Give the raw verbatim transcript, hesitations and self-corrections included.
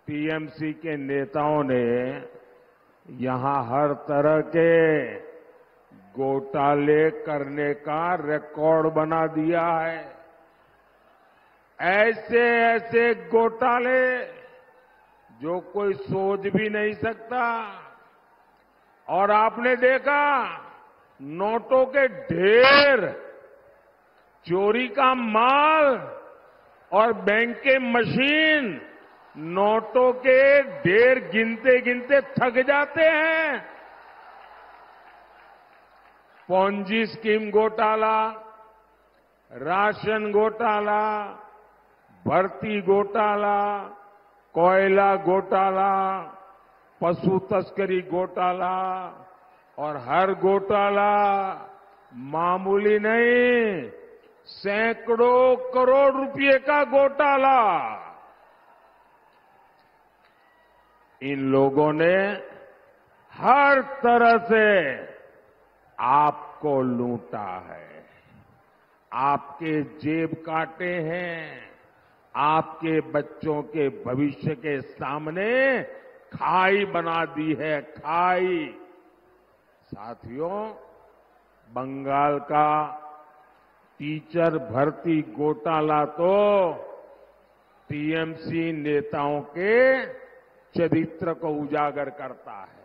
TMC के नेताओं ने यहां हर तरह के घोटाले करने का रिकॉर्ड बना दिया है। ऐसे ऐसे घोटाले जो कोई सोच भी नहीं सकता। और आपने देखा नोटों के ढेर, चोरी का माल और बैंक के मशीन नोटों के ढेर गिनते गिनते थक जाते हैं। पॉन्जी स्कीम घोटाला, राशन घोटाला, भर्ती घोटाला, कोयला घोटाला, पशु तस्करी घोटाला और हर घोटाला मामूली नहीं, सैकड़ों करोड़ रुपए का घोटाला। इन लोगों ने हर तरह से आपको लूटा है, आपके जेब काटे हैं, आपके बच्चों के भविष्य के सामने खाई बना दी है, खाई। साथियों, बंगाल का टीचर भर्ती घोटाला तो टीएमसी नेताओं के चरित्र को उजागर करता है।